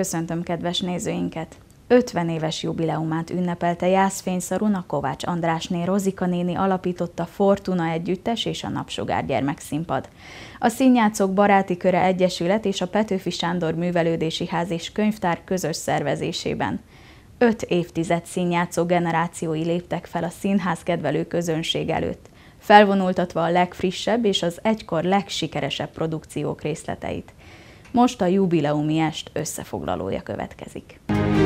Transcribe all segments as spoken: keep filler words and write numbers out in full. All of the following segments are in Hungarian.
Köszöntöm kedves nézőinket! ötven éves jubileumát ünnepelte Jászfényszarun a Kovács Andrásné Rozika néni alapította Fortuna Együttes és a Napsugár Gyermekszínpad. A Színjátszók Baráti Köre Egyesület és a Petőfi Sándor Művelődési Ház és Könyvtár közös szervezésében. Öt évtized színjátszó generációi léptek fel a színház kedvelő közönség előtt, felvonultatva a legfrissebb és az egykor legsikeresebb produkciók részleteit. Most a jubileumi est összefoglalója következik.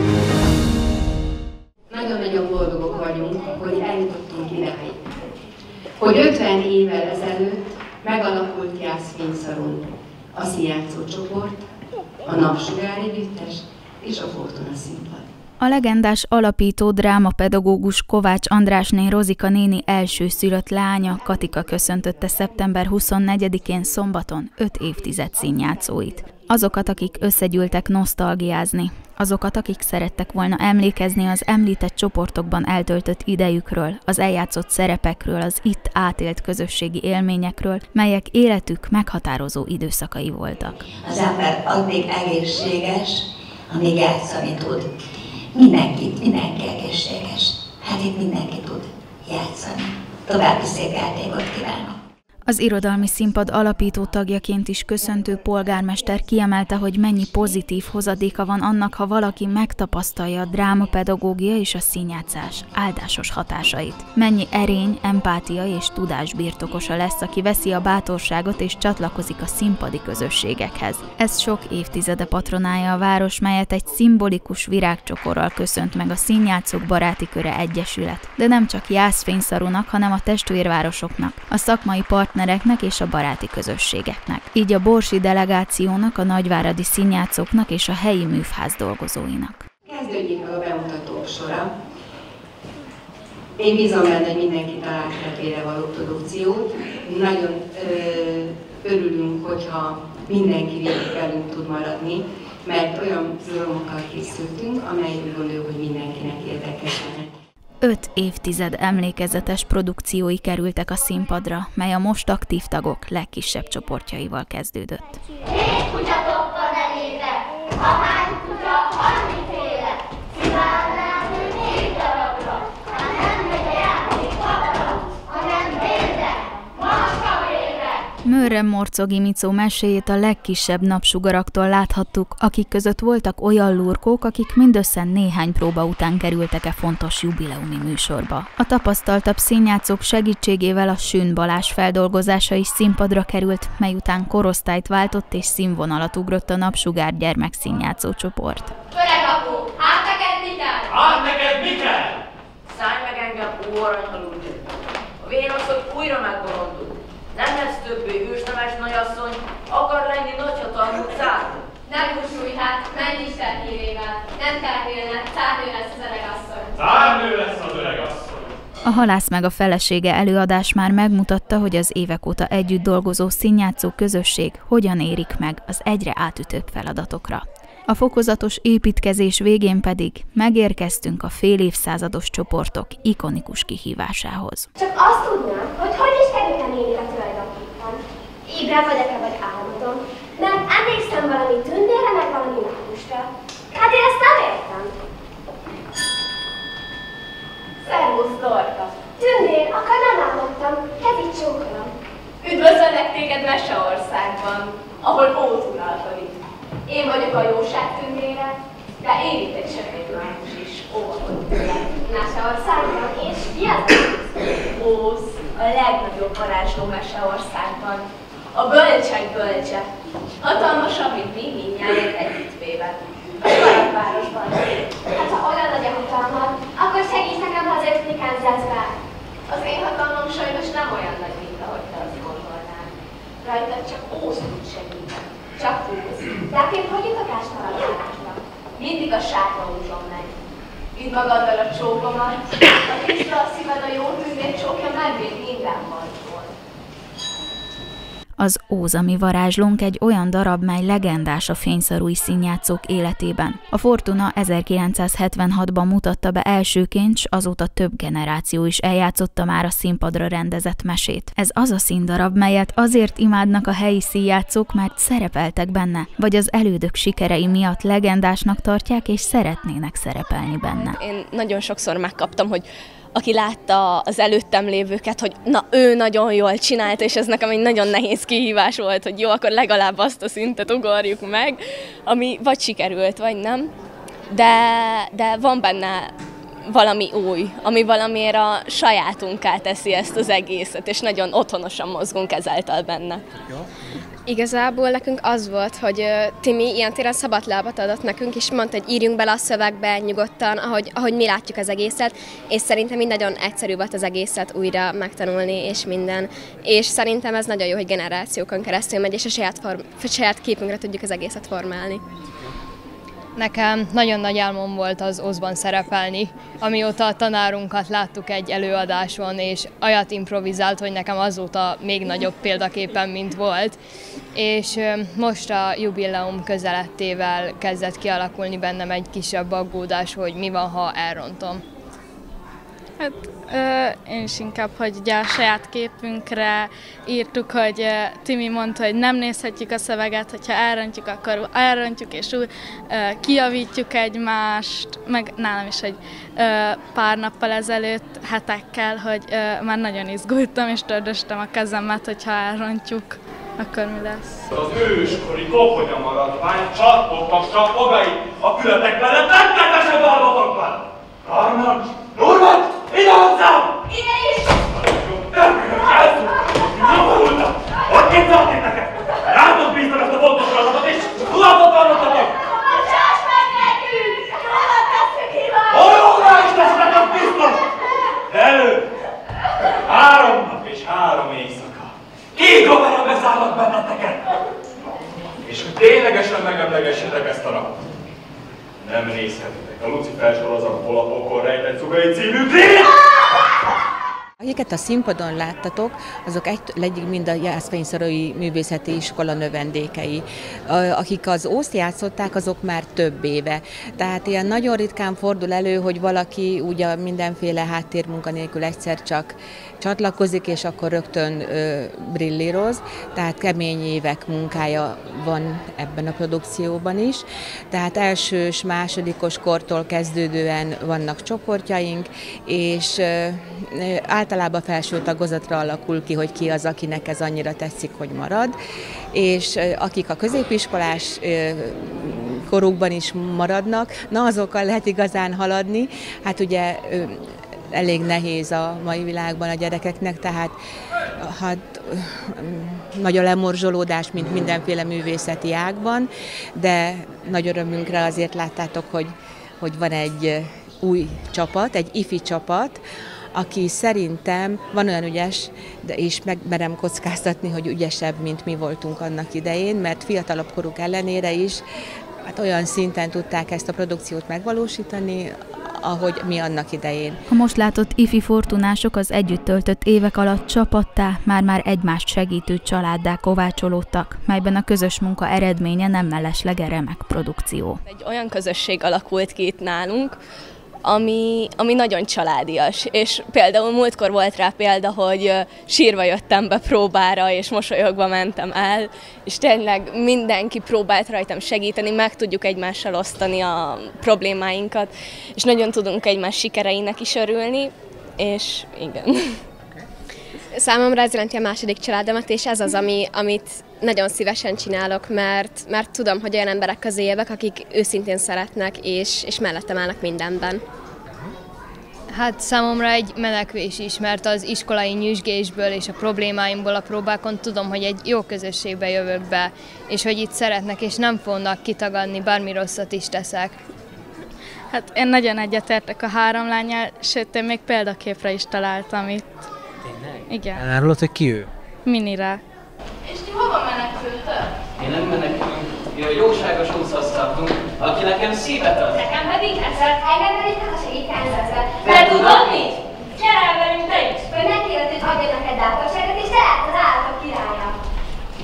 Nagyon-nagyon boldogok vagyunk, hogy eljutottunk idáig. Hogy ötven évvel ezelőtt megalakult Jászfényszarun a színjátszó csoport, a Napsugár Együttes és a Fortuna Színpad. A legendás alapító drámapedagógus Kovács Andrásné Rozika néni elsőszülött lánya Katika köszöntötte szeptember huszonnegyedikén szombaton öt évtized színjátszóit. Azokat, akik összegyűltek nosztalgiázni, azokat, akik szerettek volna emlékezni az említett csoportokban eltöltött idejükről, az eljátszott szerepekről, az itt átélt közösségi élményekről, melyek életük meghatározó időszakai voltak. Az ember addig egészséges, amíg játszani tud. Mindenki, mindenki egészséges. Hát itt mindenki tud játszani. További szép játékot kívánok! Az Irodalmi Színpad alapító tagjaként is köszöntő polgármester kiemelte, hogy mennyi pozitív hozadéka van annak, ha valaki megtapasztalja a drámapedagógia és a színjátszás áldásos hatásait. Mennyi erény, empátia és tudás birtokosa lesz, aki veszi a bátorságot és csatlakozik a színpadi közösségekhez. Ez sok évtizede patronálja a város, melyet egy szimbolikus virágcsokorral köszönt meg a Színjátszók Baráti Köre Egyesület. De nem csak Jászfényszarunak, hanem a testvérvárosoknak, a szakmai partnereknek és a baráti közösségeknek. Így a borsi delegációnak, a nagyváradi színjátszóknak és a helyi művház dolgozóinak. Kezdődjék meg a bemutatók sora. Én bízom benne, hogy mindenki talált kedvére való produkciót. Nagyon ö, örülünk, hogyha mindenki végig velünk tud maradni, mert olyan programokkal készültünk, amely úgy gondoljuk, hogy mindenkinek érdekes lehet. Öt évtized emlékezetes produkciói kerültek a színpadra, mely a most aktív tagok legkisebb csoportjaival kezdődött. Négy kutyatok van elébe, ahány kutya, annyiféle, szívánál négy darabra, ha nem megy a játék papra, hanem vérre, macskavérre. Mőrre Morcogi Micó meséjét a legkisebb napsugaraktól láthattuk, akik között voltak olyan lurkók, akik mindössze néhány próba után kerültek e fontos jubileumi műsorba. A tapasztaltabb színjátszók segítségével a Sün Balázs feldolgozása is színpadra került, mely után korosztályt váltott és színvonalat ugrott a Napsugár Gyermekszínjátszó csoport. Öreg apu, hát neked mi kell? Hát neked mi kell? Szállj meg engem, ó aranyhalúgy! A véroszok újra megbolondul. Nem lesz többé ősnemes nagyasszony, akar lenni nagyhatalmú cár. Nem húsulj hát, menj Isten hírével. Nem kell félned, cárnő lesz az öregasszony. Cárnő lesz az öregasszony. A Halász meg a felesége előadás már megmutatta, hogy az évek óta együtt dolgozó színjátszó közösség hogyan érik meg az egyre átütőbb feladatokra. A fokozatos építkezés végén pedig megérkeztünk a fél évszázados csoportok ikonikus kihívásához. Csak azt tudnám, hogy hogy is kerültem én ide tulajdonképpen. Ébren vagyok-e vagy álmodom, mert emlékszem valami tündérre, meg valami mágusra. Hát én ezt nem értem. Szervusz, Dorka! Tündér, akkor nem álmodtam, kezit csókolom. Üdvözöllek téged Meseországban, ahol ót uralkodik. Én vagyok a jóság tündére, de én itt egy sötét mágus is, óvakodj tőlem. Meseországban, és ki az? Ósz, a legnagyobb varázsló Meseországban. A bölcsek bölcse. Hatalmasabb, mint mi mindjárt együttvéve. A Sarabvárosban. Hát ha olyan nagy a hatalmad, akkor segíts nekem hazajötni Kansasba. Az én hatalmam sajnos nem olyan nagy, mint ahogy te azt gondolnád. Rajtad csak Ósz tud segíteni. Csak Ósz. De akkor hogy jutok át Sarabvárosba? Mindig a sárga úton megy. Vidd magaddal a csókomat, a tiszta a szíved a jó tündér csókja megvéd minden bajtól. Az Óz, ami varázslónk egy olyan darab, mely legendás a fényszarúi színjátszók életében. A Fortuna ezerkilencszázhetvenhatban mutatta be elsőként, s azóta több generáció is eljátszotta már a színpadra rendezett mesét. Ez az a színdarab, melyet azért imádnak a helyi színjátszók, mert szerepeltek benne, vagy az elődök sikerei miatt legendásnak tartják és szeretnének szerepelni benne. Én nagyon sokszor megkaptam, hogy aki látta az előttem lévőket, hogy na, ő nagyon jól csinálta, és ez nekem egy nagyon nehéz kihívás volt, hogy jó, akkor legalább azt a szintet ugorjuk meg, ami vagy sikerült, vagy nem. De, de van benne valami új, ami valamiért a sajátunká teszi ezt az egészet, és nagyon otthonosan mozgunk ezáltal benne. Igazából nekünk az volt, hogy Timi ilyen téren szabad lábat adott nekünk, és mondta, hogy írjunk bele a szövegbe nyugodtan, ahogy, ahogy mi látjuk az egészet, és szerintem így nagyon egyszerű volt az egészet újra megtanulni, és minden. És szerintem ez nagyon jó, hogy generációkon keresztül megy, és a saját, form, a saját képünkre tudjuk az egészet formálni. Nekem nagyon nagy álmom volt az Ózban szerepelni, amióta a tanárunkat láttuk egy előadáson, és olyat improvizált, hogy nekem azóta még nagyobb példaképpen, mint volt. És most a jubileum közelettével kezdett kialakulni bennem egy kisebb aggódás, hogy mi van, ha elrontom. Hát ö, én is inkább, hogy ugye a saját képünkre írtuk, hogy ö, Timi mondta, hogy nem nézhetjük a szöveget, hogyha elrontjuk, akkor elrontjuk, és úgy ö, kijavítjuk egymást, meg nálam is, hogy ö, pár nappal ezelőtt, hetekkel, hogy ö, már nagyon izgultam, és tördöstem a kezemet, hogyha elrontjuk, akkor mi lesz. Az őskori koponya maradvány csattogtak csapogai a fületek mellett rettenetesebb albatokban! Karnacs! Norman! Ide hozzám! Ide is! Nem bírok, elszúrtam! Nyomorultam! Ott képzelték neked! Rátok bíztam ezt a fontos feladatot, és tudatot hallottatok! Bocsáss meg nekünk! Jól tesszük hibát! Holóra is teszletek biztos! Elő! Három nap és három éjszaka! Két kamera bezárlak benneteket! És hogy ténylegesen megemlegessetek ezt a napot, nem nézhetitek a Lucifer sorozat Polapokon rejtett szugai című klip! Akiket a színpadon láttatok, azok egyik mind a Jászfényszarói Művészeti Iskola növendékei. Akik az Ózt játszották, azok már több éve. Tehát ilyen nagyon ritkán fordul elő, hogy valaki ugye mindenféle háttérmunka nélkül egyszer csak csatlakozik, és akkor rögtön ö, brillíroz. Tehát kemény évek munkája van ebben a produkcióban is. Tehát elsős, másodikos kortól kezdődően vannak csoportjaink, és ö, általában felső tagozatra alakul ki, hogy ki az, akinek ez annyira tetszik, hogy marad, és akik a középiskolás korukban is maradnak, na azokkal lehet igazán haladni. Hát ugye elég nehéz a mai világban a gyerekeknek, tehát hát, nagy a lemorzsolódás, mint mindenféle művészeti ágban, de nagy örömünkre azért láttátok, hogy, hogy van egy új csapat, egy ifi csapat, aki szerintem van olyan ügyes, de is megmerem kockáztatni, hogy ügyesebb, mint mi voltunk annak idején, mert fiatalabb koruk ellenére is hát olyan szinten tudták ezt a produkciót megvalósítani, ahogy mi annak idején. A most látott ifi fortunások az együtt töltött évek alatt csapattá, már-már egymást segítő családdá kovácsolódtak, melyben a közös munka eredménye nem mellesleg remek produkció. Egy olyan közösség alakult ki itt nálunk, Ami, ami nagyon családias, és például múltkor volt rá példa, hogy sírva jöttem be próbára, és mosolyogva mentem el, és tényleg mindenki próbált rajtam segíteni, meg tudjuk egymással osztani a problémáinkat, és nagyon tudunk egymás sikereinek is örülni, és igen. Számomra ez jelenti a második családomat, és ez az, ami, amit nagyon szívesen csinálok, mert, mert tudom, hogy olyan emberek közé jövök, akik őszintén szeretnek, és, és mellettem állnak mindenben. Hát számomra egy menekvés is, mert az iskolai nyüzsgésből és a problémáimból a próbákon tudom, hogy egy jó közösségbe jövök be, és hogy itt szeretnek, és nem fognak kitagadni, bármi rosszat is teszek. Hát én nagyon egyetértek a három lánnyal, sőt, én még példaképre is találtam itt. Tényleg? Igen. Elárulod, hogy ki ő? Minire. És ti hova menekültök? Én nem menekülünk, mi a jóságos úszhoz tartunk, aki nekem szívet ad. Nekem pedig ezzel, engem pedig hát a segíteni ezzel. Te tudod mit? Gyere el velünk te is! Hogy megkérled, hogy adjon neked bátorságot, és te látsz az állatok királya.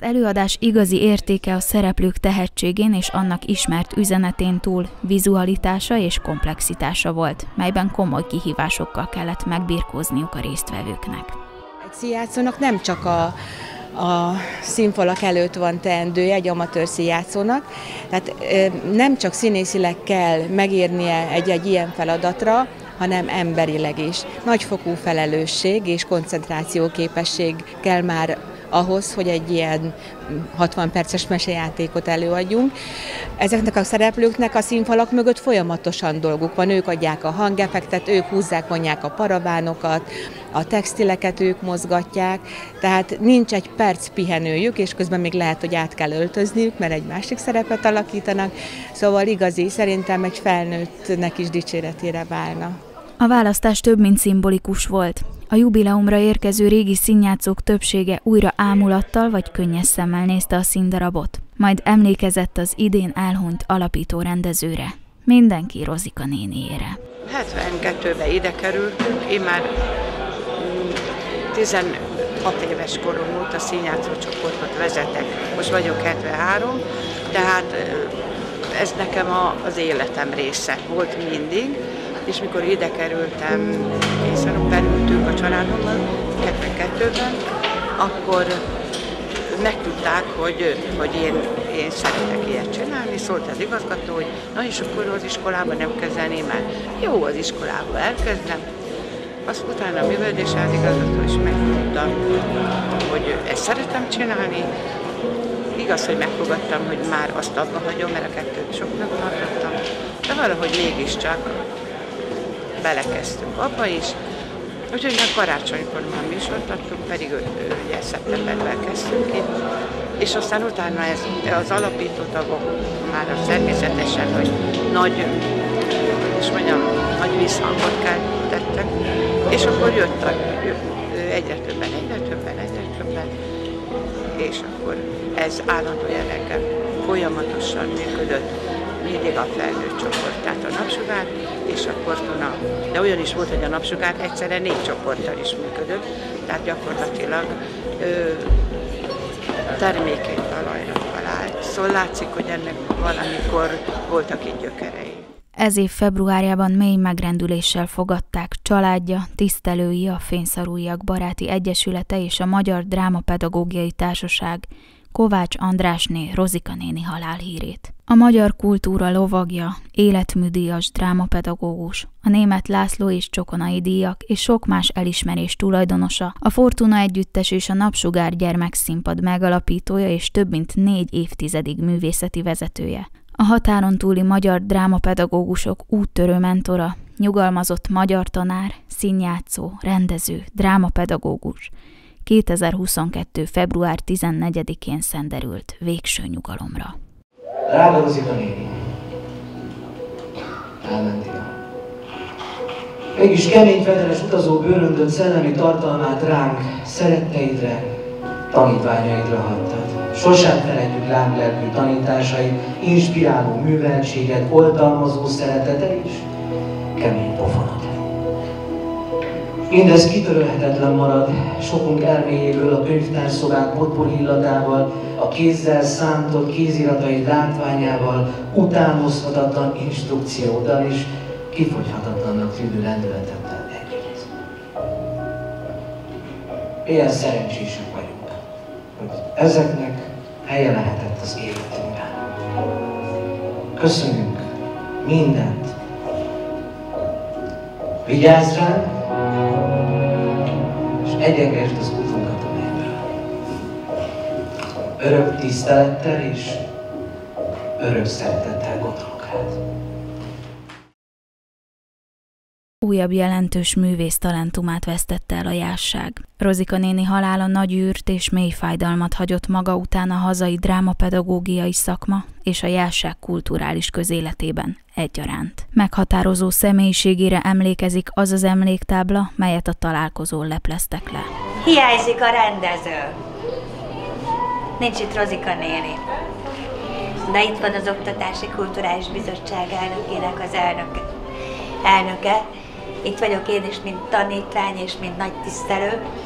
Az előadás igazi értéke a szereplők tehetségén és annak ismert üzenetén túl vizualitása és komplexitása volt, melyben komoly kihívásokkal kellett megbirkózniuk a résztvevőknek. Egy színjátszónak nem csak a, a színfalak előtt van teendője egy amatőr színjátszónak, tehát nem csak színészileg kell megírnie egy-egy ilyen feladatra, hanem emberileg is. Nagyfokú felelősség és koncentrációképesség kell már ahhoz, hogy egy ilyen hatvan perces mesejátékot előadjunk. Ezeknek a szereplőknek a színfalak mögött folyamatosan dolguk van, ők adják a hangeffektet, ők húzzák, vonják a paravánokat, a textileket ők mozgatják, tehát nincs egy perc pihenőjük, és közben még lehet, hogy át kell öltözniük, mert egy másik szerepet alakítanak, szóval igazi, szerintem egy felnőttnek is dicséretére válna. A választás több mint szimbolikus volt. A jubileumra érkező régi színjátszók többsége újra ámulattal vagy könnyes szemmel nézte a színdarabot, majd emlékezett az idén elhunyt alapító rendezőre. Mindenki Rozika néniére. hetvenkettőben ide kerültünk, én már tizenhat éves korom óta színjátszó csoportot vezetek, most vagyok hetvenhárom, tehát ez nekem az életem része volt mindig. És mikor ide kerültem, készen belültünk a családommal, hetvenkettőben, akkor megtudták, hogy, hogy én, én szeretek ilyet csinálni, szólt az igazgató, hogy na és akkor az iskolában nem kezdeném el. Jó, az iskolában elkezdem. Azt utána a művelődési igazgató is megtudta, hogy ezt szeretem csinálni. Igaz, hogy megfogadtam, hogy már azt abba hagyom, mert a kettőt soknak tartottam, de valahogy mégiscsak belekezdtünk abba is, úgyhogy már karácsonykor már műsort adtunk, pedig ugye szeptemberben kezdtünk itt, és aztán utána ez, az alapító tagok már természetesen, hogy nagy, és mondjam, nagy visszhangot keltettek, és akkor jött a, egyre többen, egyre többen, egyre többen, és akkor ez állandó jelleggel folyamatosan működött. Mindig a felnőtt csoport, tehát a Napsugár és a Fortuna. De olyan is volt, hogy a Napsugár egyszerre négy csoporttal is működött, tehát gyakorlatilag ö, termékeny talajra talált. Szóval látszik, hogy ennek valamikor voltak itt gyökerei. Ez év februárjában mély megrendüléssel fogadták családja, tisztelői, a Fényszarújjak Baráti Egyesülete és a Magyar Drámapedagógiai Társaság Kovács Andrásné Rozika néni halálhírét. A magyar kultúra lovagja, életműdíjas drámapedagógus, a Németh László és Csokonai díjak és sok más elismerés tulajdonosa, a Fortuna Együttes és a Napsugár gyermekszínpad megalapítója és több mint négy évtizedig művészeti vezetője. A határon túli magyar drámapedagógusok úttörő mentora, nyugalmazott magyar tanár, színjátszó, rendező, drámapedagógus. kétezer-huszonkettő. február tizennegyedikén szenderült végső nyugalomra. Drága Rozika néni, elmentél. Mégis kemény fedeles utazó bőröndöd szellemi tartalmát ránk, szeretteidre, tanítványaidra hagytad. Sosem feledjük láblelkű tanításaid, inspiráló műveltséged, oltalmazó szereteted és kemény pofonod. Mindez kitörölhetetlen marad, sokunk elméjéből a könyvtárszobák potpori illatával, a kézzel szántott kézirataid látványával, utánozhatatlan instrukcióddal és kifogyhatatlannak tűnő lendületeddel együtt. Ilyen szerencsések vagyunk, hogy ezeknek helye lehetett az életünkben. Köszönünk mindent. Vigyázz ránk, és egyengesd az utunkat a mennyből. Örök tisztelettel és örök szeretettel gondolok rád. Újabb jelentős művész talentumát vesztette el a jásság. Rozika néni halála nagy űrt és mély fájdalmat hagyott maga után a hazai drámapedagógiai szakma és a jásság kulturális közéletében egyaránt. Meghatározó személyiségére emlékezik az az emléktábla, melyet a találkozón lepleztek le. Hiányzik a rendező. Nincs itt Rozika néni. De itt van az Oktatási Kulturális Bizottság elnökének az elnöke. elnöke. Itt vagyok én is, mint tanítvány és mint nagy tisztelő,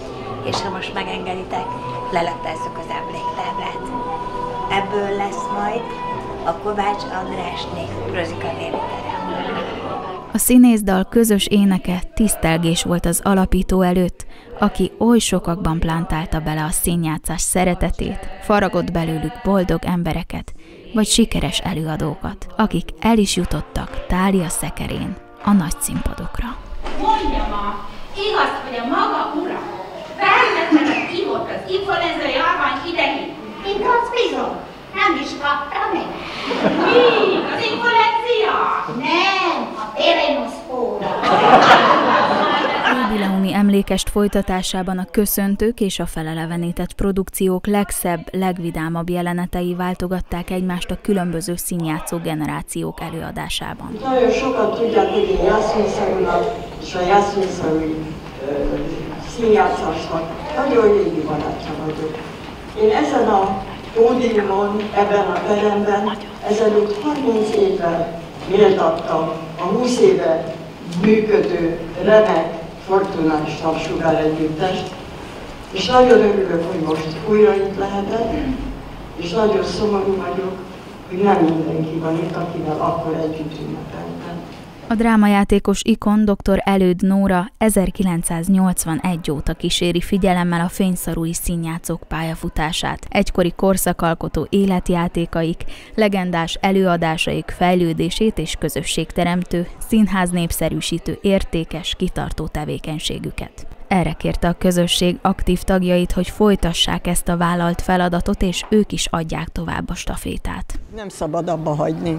és ha most megengeditek, leleptezzük az emléktáblát. Ebből lesz majd a Kovács Andrásné Rozika néni terem. A színészdal közös éneke tisztelgés volt az alapító előtt, aki oly sokakban plántálta bele a színjátszás szeretetét, faragott belőlük boldog embereket, vagy sikeres előadókat, akik el is jutottak Thália szekerén a nagy színpadokra. Mondja ma, igaz, hogy a maga ura felvetlenek ivott az influenza járvány idején. Igaz, bizony, nem is kaptam meg. Mi? Az influencia? Nem, a térénoszpóra. Jubileumi emlékest folytatásában a köszöntők és a felelevenített produkciók legszebb, legvidámabb jelenetei váltogatták egymást a különböző színjátszó generációk előadásában. Nagyon sokan tudják, hogy én jászményszerűnek és a jászményszerű színjátszásnak nagyon régi barátja vagyok. Én ezen a pódiumon, ebben a teremben ezelőtt harminc évvel méltattam a húsz éve működő remek Fortunás Napsugár együttest, és nagyon örülök, hogy most újra itt lehetek, és nagyon szomorú vagyok, hogy nem mindenki van itt, akivel akkor együtt ünnepeltem. A drámajátékos ikon dr. Előd Nóra ezerkilencszáznyolcvanegy óta kíséri figyelemmel a fényszarúi színjátszók pályafutását. Egykori korszakalkotó életjátékaik, legendás előadásaik fejlődését és közösségteremtő, színház népszerűsítő értékes, kitartó tevékenységüket. Erre kérte a közösség aktív tagjait, hogy folytassák ezt a vállalt feladatot, és ők is adják tovább a stafétát. Nem szabad abba hagyni,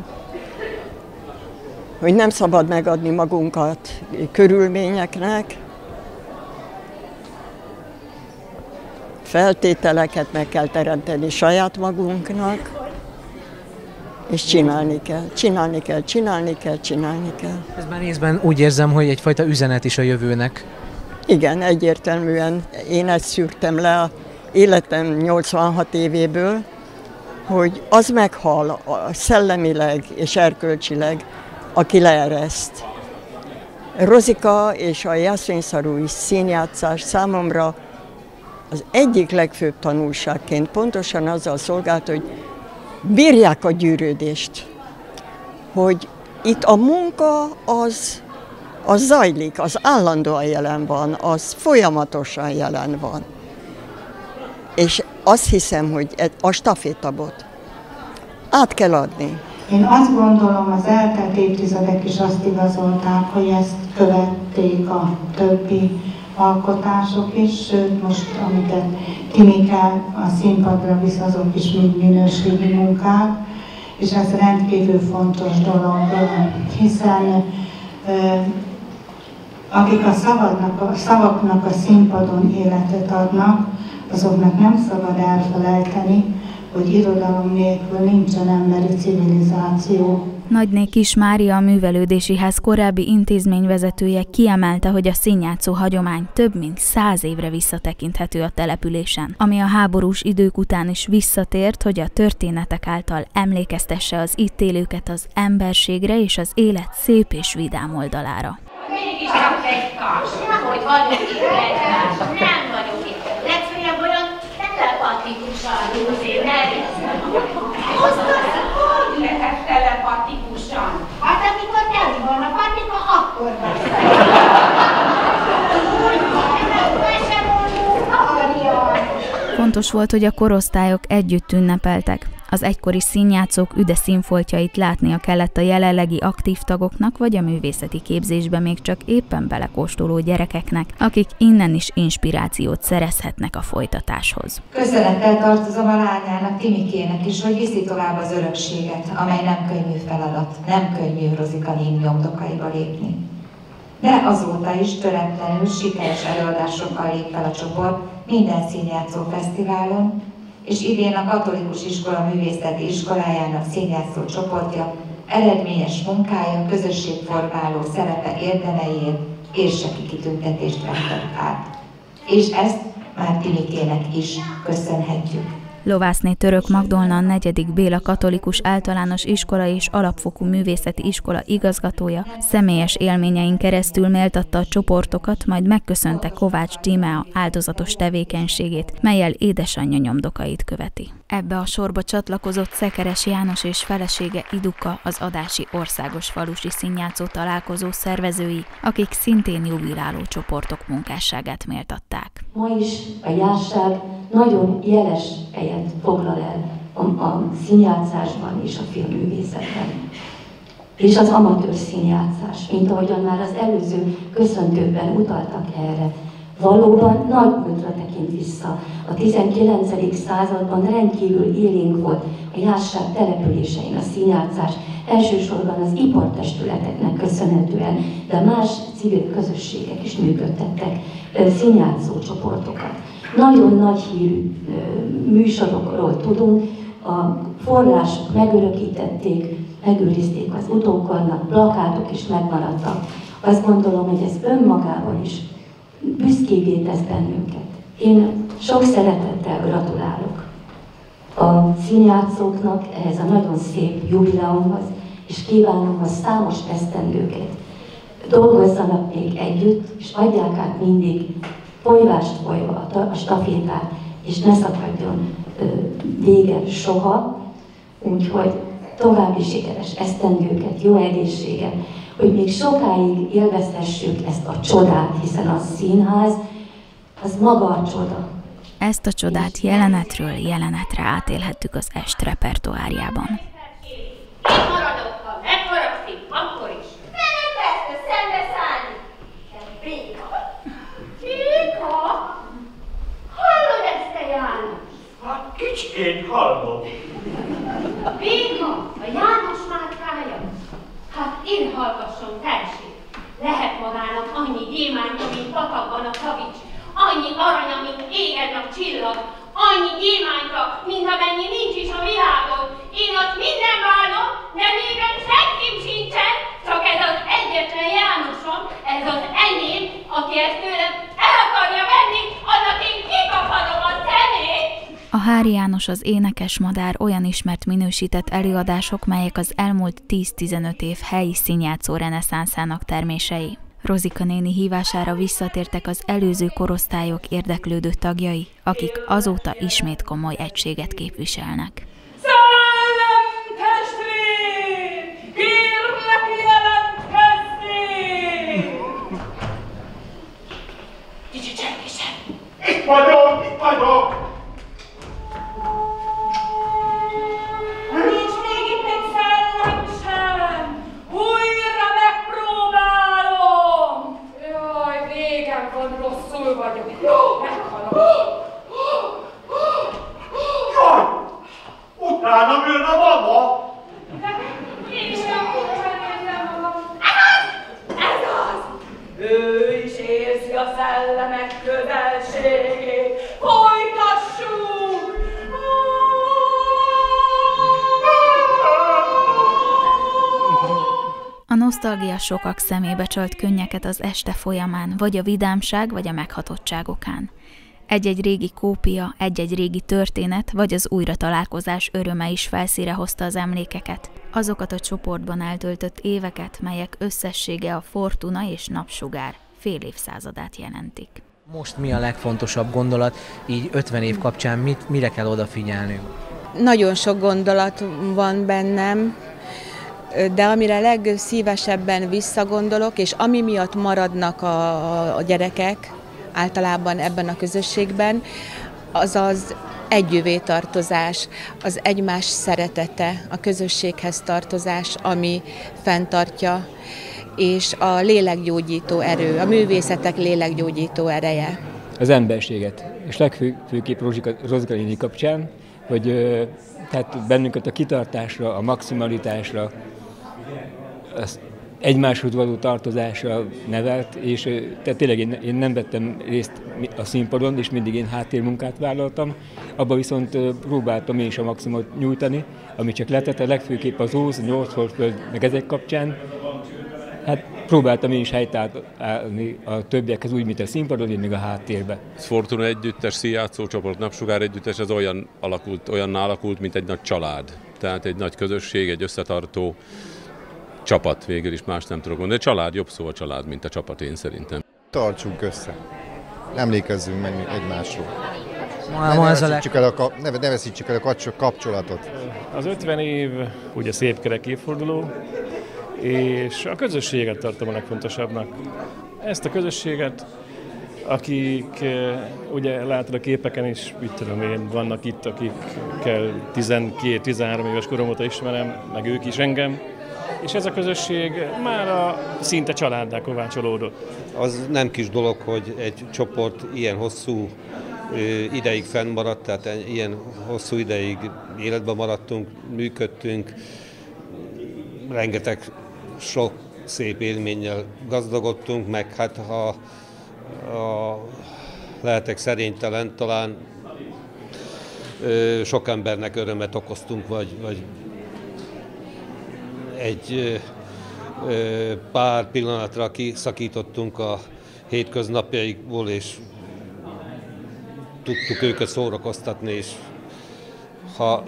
hogy nem szabad megadni magunkat körülményeknek, feltételeket meg kell teremteni saját magunknak, és csinálni kell, csinálni kell, csinálni kell, csinálni kell. Ezben részben úgy érzem, hogy egyfajta üzenet is a jövőnek. Igen, egyértelműen én ezt szűrtem le az életem nyolcvanhat évéből, hogy az meghal szellemileg és erkölcsileg, aki leereszt. Rozika és a jászményszarúi színjátszás számomra az egyik legfőbb tanulságként pontosan azzal szolgált, hogy bírják a gyűrődést, hogy itt a munka az, az zajlik, az állandóan jelen van, az folyamatosan jelen van. És azt hiszem, hogy a stafétabot át kell adni. Én azt gondolom, az eltelt évtizedek is azt igazolták, hogy ezt követték a többi alkotások is, sőt most, amit Timike a színpadra visz, azok is mind minőségi munkák, és ez rendkívül fontos dolog, hiszen akik a szavaknak, a szavaknak a színpadon életet adnak, azoknak nem szabad elfelejteni, hogy irodalom nélkül nincsen emberi civilizáció. Nagyné Kis Mária, a művelődési ház korábbi intézményvezetője kiemelte, hogy a színjátszó hagyomány több mint száz évre visszatekinthető a településen, ami a háborús idők után is visszatért, hogy a történetek által emlékeztesse az itt élőket az emberségre és az élet szép és vidám oldalára. Mégis csak egy kas, hogy vagyok itt egymás, nem vagyok itt. Legfeljebb olyan telepatikusan, azért ne viszem. Azt az, hogy lehet telepatikusan? Hát amikor nem van a patika, akkor beszél. Úgy van, nem sem mondunk, Fontos volt, hogy a korosztályok együtt ünnepeltek. Az egykori színjátszók üde színfoltjait látnia kellett a jelenlegi aktív tagoknak, vagy a művészeti képzésbe még csak éppen belekóstoló gyerekeknek, akik innen is inspirációt szerezhetnek a folytatáshoz. Köszönettel tartozom a lányának, Timikének is, hogy viszi tovább az örökséget, amely nem könnyű feladat, nem könnyű Rozika néni nyomdokaiba lépni. De azóta is töretlenül sikeres előadásokkal lép fel a csoport minden színjátszó fesztiválon, és idén a Katolikus Iskola Művészeti Iskolájának színjátszó csoportja eredményes munkája, közösségformáló szerepe érdemeiért érseki kitüntetést vettek át. És ezt már Timikének is köszönhetjük. Lovászné Török Magdolna, a negyedik Béla Katolikus Általános Iskola és Alapfokú Művészeti Iskola igazgatója személyes élményein keresztül méltatta a csoportokat, majd megköszönte Kovács Tímea áldozatos tevékenységét, mellyel édesanyja nyomdokait követi. Ebbe a sorba csatlakozott Szekeres János és felesége Iduka, az adási országos falusi színjátszó találkozó szervezői, akik szintén jubiláló csoportok munkásságát méltatták. Ma is a járság nagyon jeles helyet foglal el a, a színjátszásban és a filmművészetben. És az amatőr színjátszás, mint ahogyan már az előző köszöntőkben utaltak erre, valóban nagy múltra tekint vissza. A tizenkilencedik században rendkívül élénk volt a járság településein a színjátszás, elsősorban az ipartestületeknek köszönhetően, de más civil közösségek is működtettek színjátszó csoportokat. Nagyon nagy hírű műsorokról tudunk, a források megörökítették, megőrizték az utókornak, plakátok is megmaradtak. Azt gondolom, hogy ez önmagában is büszkévé tesz bennünket. Én sok szeretettel gratulálok a színjátszóknak ehhez a nagyon szép jubileumhoz, és kívánom, hogy számos esztendőket dolgozzanak még együtt, és adják át mindig folyvást folyva a stafétát, és ne szakadjon vége soha. Úgyhogy további sikeres esztendőket, jó egészséget, hogy még sokáig élvezhessük ezt a csodát, hiszen a színház az maga a csoda. Ezt a csodát jelenetről jelenetre átélhettük az est repertoárjában. Én maradok, ha megharagszik, akkor is. Nem persze, szembeszállni. De Béka. Béka? Hallod ezt, te János? Hát kicsikén hallom. Béka, a János mátrája. Hát én hallgasson, tessék. Lehet magának annyi gyémántja, mint patakban a kavics, annyi aranya, mint éged a csillag, annyi gyémántra, mint amennyi nincs is a világon. Én azt minden bánom, de még egy senkim sincsen, csak ez az egyetlen Jánosom, ez az enyém, aki ezt tőlem el akarja venni, annak én kikaphatom a szemét. A Hári János az énekes madár olyan ismert minősített előadások, melyek az elmúlt tíz-tizenöt év helyi színjátszó reneszánszának termései. Rozika néni hívására visszatértek az előző korosztályok érdeklődő tagjai, akik azóta ismét komoly egységet képviselnek. Szellem testvér! Kérlek jelentkezni! Kicsit senki sem! Itt vagyok, itt vagyok! Nincs még itt egy szellem sem! Újra megpróbálom! Jaj, végem van, rosszul vagyok. Meghalok. Jaj! Utána jön a mama! De én is megpróbálom érzem magam. Ez az! Ő is érzi a szellemek közelségét. Folytassuk! A nosztalgia sokak szemébe csalt könnyeket az este folyamán, vagy a vidámság, vagy a meghatottság okán. Egy-egy régi kópia, egy-egy régi történet, vagy az újratalálkozás öröme is felszíre hozta az emlékeket. Azokat a csoportban eltöltött éveket, melyek összessége a Fortuna és Napsugár fél évszázadát jelentik. Most mi a legfontosabb gondolat, így ötven év kapcsán mit, mire kell odafigyelni? Nagyon sok gondolat van bennem, de amire legszívesebben visszagondolok, és ami miatt maradnak a, a gyerekek általában ebben a közösségben, az az együvé tartozás, az egymás szeretete, a közösséghez tartozás, ami fenntartja, és a lélekgyógyító erő, a művészetek lélekgyógyító ereje. Az emberséget, és legfőképp Rozika néni kapcsán, hogy tehát bennünket a kitartásra, a maximalitásra, az egymáshoz való tartozásra nevelt, és tehát tényleg én, én nem vettem részt a színpadon, és mindig én háttérmunkát vállaltam, abba viszont próbáltam én is a maximumot nyújtani, ami csak lehetett, a legfőképp az Óz, a Nyolcföld, meg ezek kapcsán. Hát próbáltam én is helytállni a többiekhez, úgy, mint a színpadon, én még a háttérbe. Fortuna együttes, színjátszó csoport, Napsugár együttes, ez olyan alakult, olyanná alakult, mint egy nagy család. Tehát egy nagy közösség, egy összetartó csapat, végül is más nem tudok mondani. De család, jobb szó a család, mint a csapat, én szerintem. Tartsunk össze. Emlékezzünk meg egymásról. Ma, ne, ma ne, veszítsük el a, ne, ne veszítsük el a kapcsolatot. Az ötven év ugye szép kerek évforduló, és a közösséget tartom a legfontosabbnak. Ezt a közösséget, akik ugye látod a képeken is, mit tudom én, vannak itt, akikkel tizenkét-tizenhárom éves korom óta ismerem, meg ők is engem, és ez a közösség már a szinte családdá kovácsolódott. Az nem kis dolog, hogy egy csoport ilyen hosszú ideig fennmaradt, tehát ilyen hosszú ideig életben maradtunk, működtünk, rengeteg sok szép élménnyel gazdagodtunk, meg hát ha, ha lehetek szerénytelen, talán ö, sok embernek örömet okoztunk, vagy, vagy egy ö, ö, pár pillanatra kiszakítottunk a hétköznapjaikból, és tudtuk őket szórakoztatni, és ha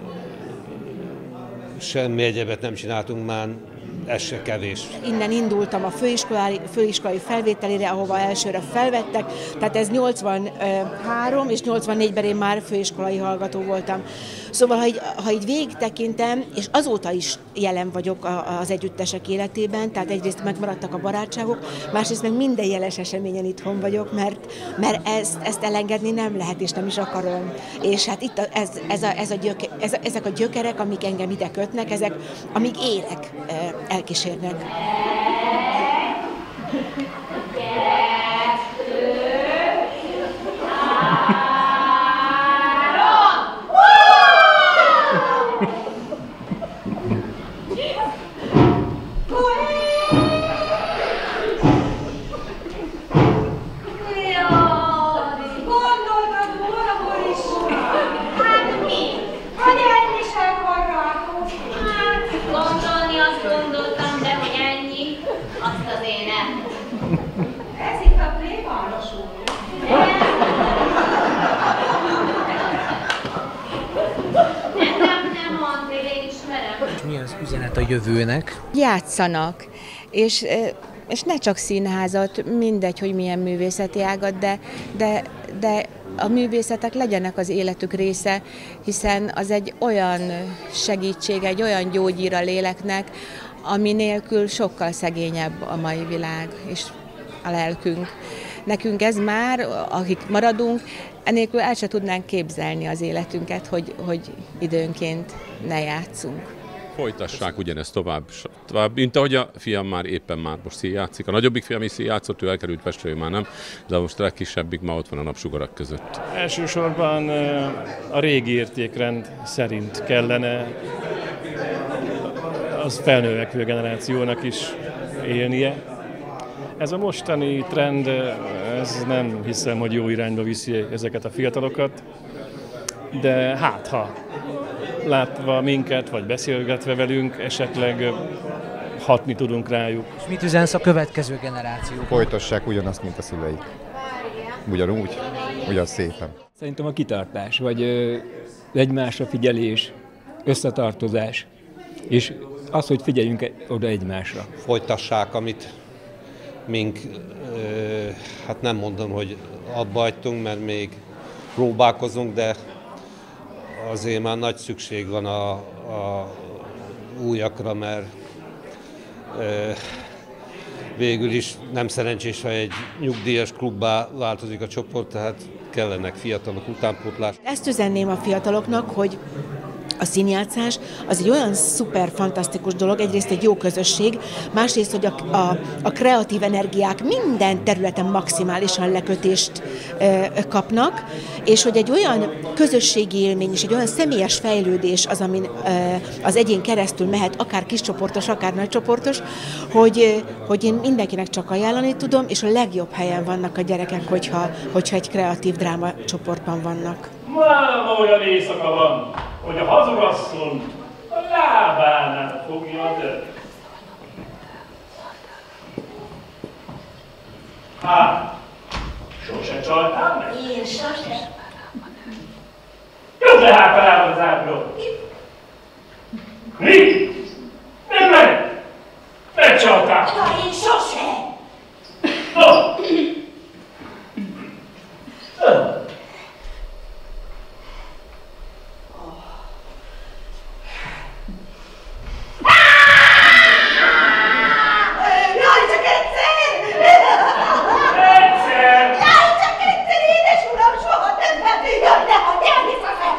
semmi egyebet nem csináltunk, már ez se kevés. Innen indultam a főiskolai, főiskolai felvételére, ahova elsőre felvettek, tehát ez nyolcvanhárom és nyolcvannégyben én már főiskolai hallgató voltam. Szóval, ha így, ha így végig tekintem, és azóta is jelen vagyok az együttesek életében, tehát egyrészt megmaradtak a barátságok, másrészt meg minden jeles eseményen itthon vagyok, mert, mert ezt, ezt elengedni nem lehet, és nem is akarom. És hát itt a, ez, ez a, ez a gyöke, ez, ezek a gyökerek, amik engem ide kötnek, ezek, amíg élek, elkísérnek. Mi az üzenet a jövőnek? Játszanak, és, és ne csak színházat, mindegy, hogy milyen művészeti ágat, de, de, de a művészetek legyenek az életük része, hiszen az egy olyan segítség, egy olyan gyógyír a léleknek, ami nélkül sokkal szegényebb a mai világ és a lelkünk. Nekünk ez már, akik maradunk, enélkül el se tudnánk képzelni az életünket, hogy, hogy időnként ne játszunk. Folytassák ugyanezt tovább, tovább, mint ahogy a fiam már éppen már most színjátszik. A nagyobbik fiam is színjátszott, ő elkerült Pestre, ő már nem, de most a legkisebbik már ott van a napsugarak között. Elsősorban a régi értékrend szerint kellene az felnövekvő generációnak is élnie. Ez a mostani trend, ez nem hiszem, hogy jó irányba viszi ezeket a fiatalokat, de hát ha látva minket, vagy beszélgetve velünk, esetleg hatni tudunk rájuk. És mit üzensz a következő generációk? Folytassák ugyanazt, mint a szüleik. Ugyanúgy, ugyan szépen. Szerintem a kitartás, vagy ö, egymásra figyelés, összetartozás, és az, hogy figyeljünk oda egymásra. Folytassák, amit mink, ö, hát nem mondom, hogy abba hagytunk, mert még próbálkozunk, de azért már nagy szükség van a, a újakra, mert ö, végül is nem szerencsés, ha egy nyugdíjas klubbá változik a csoport, tehát kellenek fiatalok, utánpótlás. Ezt üzenném a fiataloknak, hogy a színjátszás az egy olyan szuper fantasztikus dolog, egyrészt egy jó közösség, másrészt, hogy a, a, a kreatív energiák minden területen maximálisan lekötést e, kapnak, és hogy egy olyan közösségi élmény és egy olyan személyes fejlődés az, amin e, az egyén keresztül mehet, akár kiscsoportos, akár nagycsoportos, hogy, hogy én mindenkinek csak ajánlani tudom, és a legjobb helyen vannak a gyerekek, hogyha, hogyha egy kreatív dráma csoportban vannak. Máma olyan éjszaka van, hogy a hazugasszony a lábánál fogja a dölt. Hát, sose csaltál meg? Én sose. Jobb le hát feláll az ábról. Mi? Nem meg? Megcsaltál. Ja, én sose. No. Jaj, csak egyszer! Egyszer! Jaj, csak egyszer, édes uram, soha többet! Jaj, ne hagyj el, visszafe!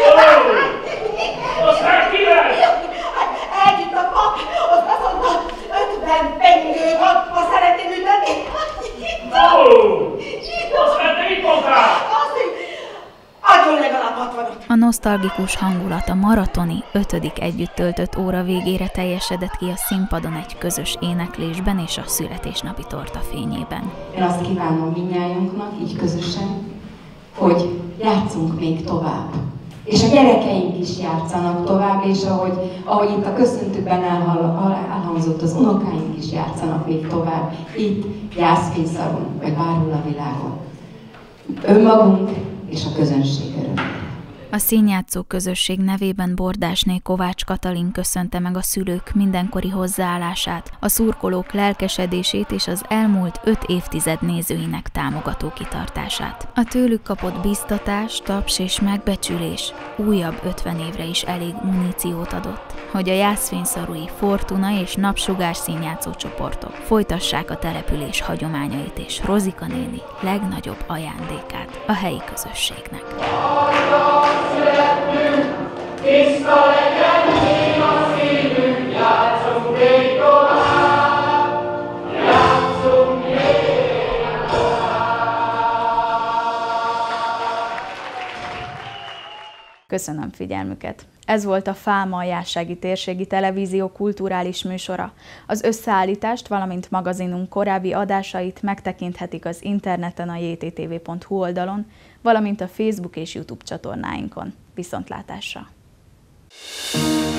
Aztán kivel? Hát elvitt a pap, ott azt mondta, ötven pengőt adva szeretném ütetni. Ó! Aztán te mit mondtál? Azt, hogy adjon legalább hatvanat. A nosztalgikus hangulat a maratoni ötödik együtt töltött óra végére teljesedett ki a színpadon egy közös éneklésben és a születésnapi torta fényében. Én azt kívánom mindnyájunknak, így közösen, hogy játszunk még tovább. És a gyerekeink is játszanak tovább, és ahogy, ahogy itt a köszöntőben elhangzott, az unokáink is játszanak még tovább. Itt, Jászfényszaron, vagy bárhol a világon. Önmagunk és a közönség örömére. A színjátszó közösség nevében Bordásné Kovács Katalin köszönte meg a szülők mindenkori hozzáállását, a szurkolók lelkesedését és az elmúlt öt évtized nézőinek támogató kitartását. A tőlük kapott biztatás, taps és megbecsülés újabb ötven évre is elég muníciót adott, hogy a jászfényszarui Fortuna és Napsugár színjátszó csoportok folytassák a település hagyományait és Rozika néni legnagyobb ajándékát a helyi közösségnek. Tiszta legyen még a szívünk, játszunk még tovább, játszunk még tovább. Köszönöm figyelmüket! Ez volt a Fáma Jászsági Térségi Televízió kulturális műsora. Az összeállítást, valamint magazinunk korábbi adásait megtekinthetik az interneten a j t t v pont h u oldalon, valamint a Facebook és YouTube csatornáinkon. Viszontlátásra!